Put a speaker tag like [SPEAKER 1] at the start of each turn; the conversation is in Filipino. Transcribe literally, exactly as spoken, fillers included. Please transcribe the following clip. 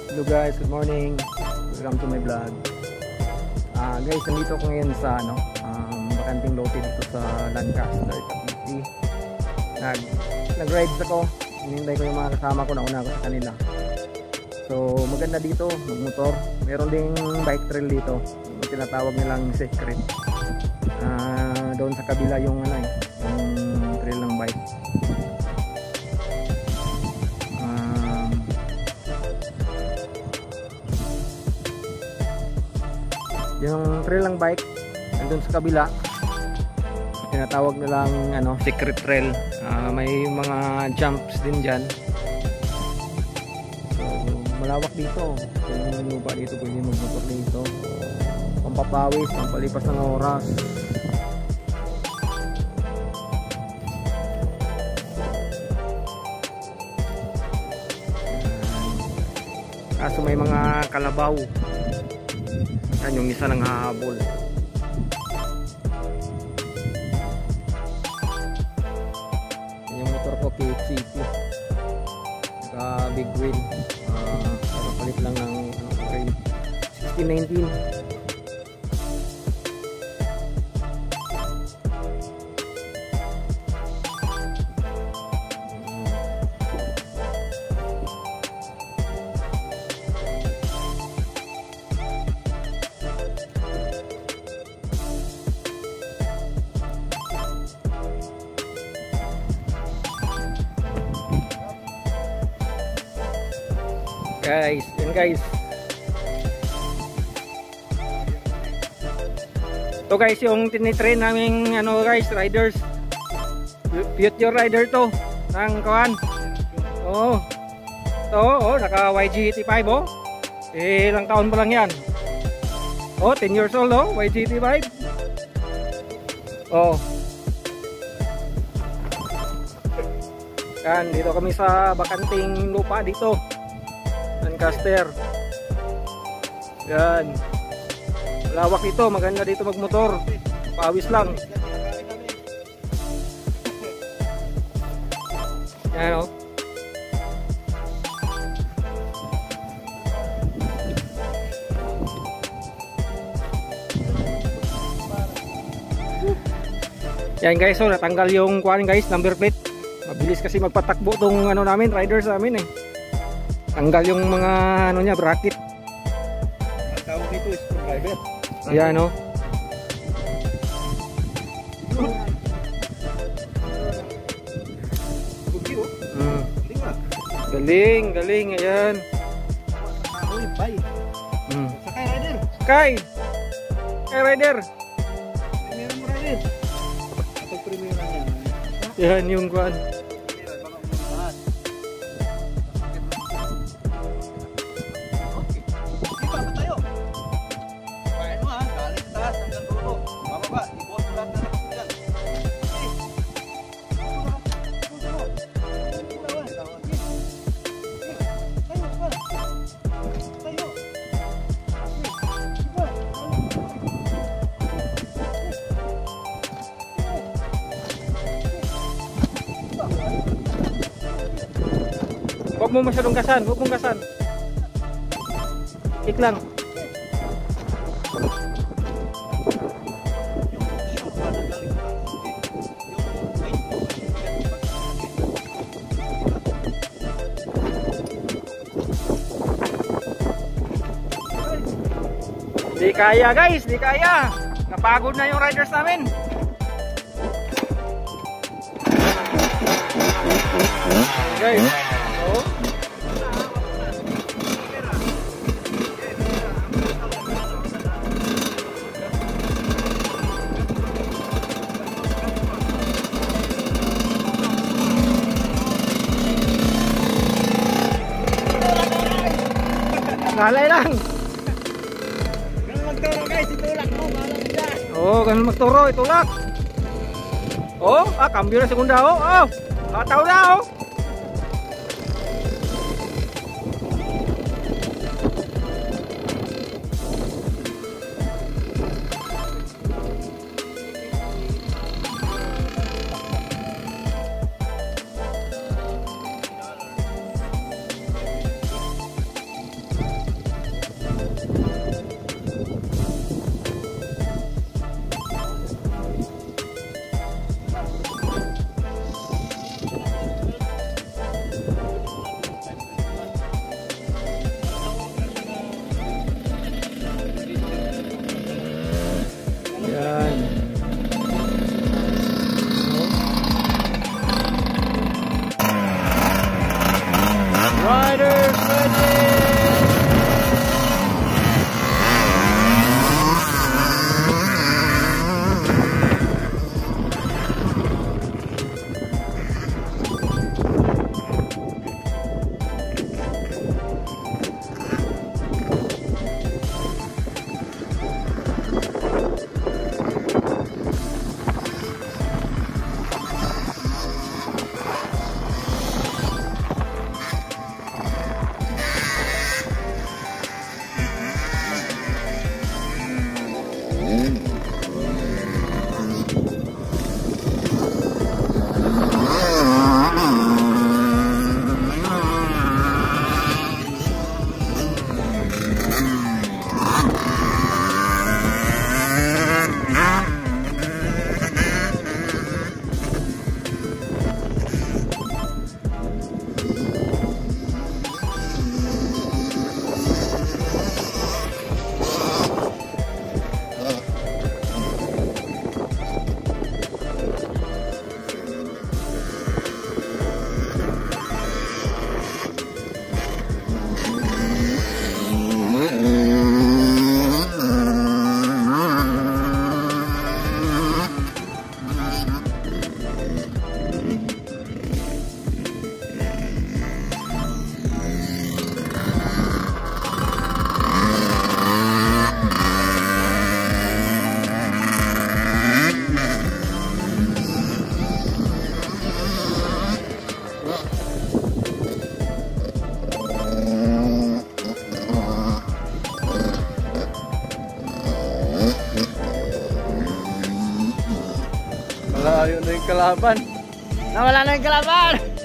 [SPEAKER 1] Hello guys, good morning. Welcome to my vlog. Uh, guys, nandito ko ngayon sa ano, um, bakanting lote dito sa Lancaster, Cavite. Nag nag-rides ako. Hinintay ko yung mga kasama ko, nauna ako sa kanila. So maganda dito, magmotor. Meron ding bike trail dito. Yung tinatawag nilang secret. Uh, doon sa kabila yung ano eh, yung trail ng bike. Yung trail ng bike nandun sa kabila, tinatawag nilang ano, secret trail. Uh, may mga jumps din dyan. So malawak dito. Yung lupa dito, pwede magmotor dito. Pampapawis, pampalipas ng oras. Kaso may mga kalabaw. Yan yung isa nang hahabol. Yung motor ko K H C P, naka big wheel, uh, nakapalit lang ng frame sixteen nineteen. Guys, yan guys. To guys, yung tinitrain naming ano guys, riders. Future rider to ng kawan. Oh. To, oh, naka Y G T five oh. Eh, ilang taon pa lang yan. Oh, ten years old oh, Y G T five. Oh. Yan, dito kami sa bakanting lupa dito. Lancaster. Yan. Malawak ito, maganda dito magmotor. Pawis lang. Yan o. Yan guys, so natanggal yung kuan guys, number plate. Mabilis kasi magpatakbo tong ano namin, riders namin eh. Tanggal yung mga ano niya, bracket. Ang tawag nito is screwdriver. Ayan no. Mm. Galing, galing, ayan. Mm. Sakay rider. Sakay. Sakay rider. Meron mo rider. Atong primera niya. Yan yung kuan. Huwag mo masyadong gasan, huwag mong gasan. Kick lang. Di kaya guys, di kaya. Napagod na yung riders namin. Guys, oh. Nalay lang.
[SPEAKER 2] Ganun magturo guys, itulak mo, malam dyan.
[SPEAKER 1] Oh, ganun magturo, itulak. Oh, ah, cambio na segunda oh. Oh, kataw na oh. Malayo na yung kalaban.
[SPEAKER 2] Nawala na yung kalaban.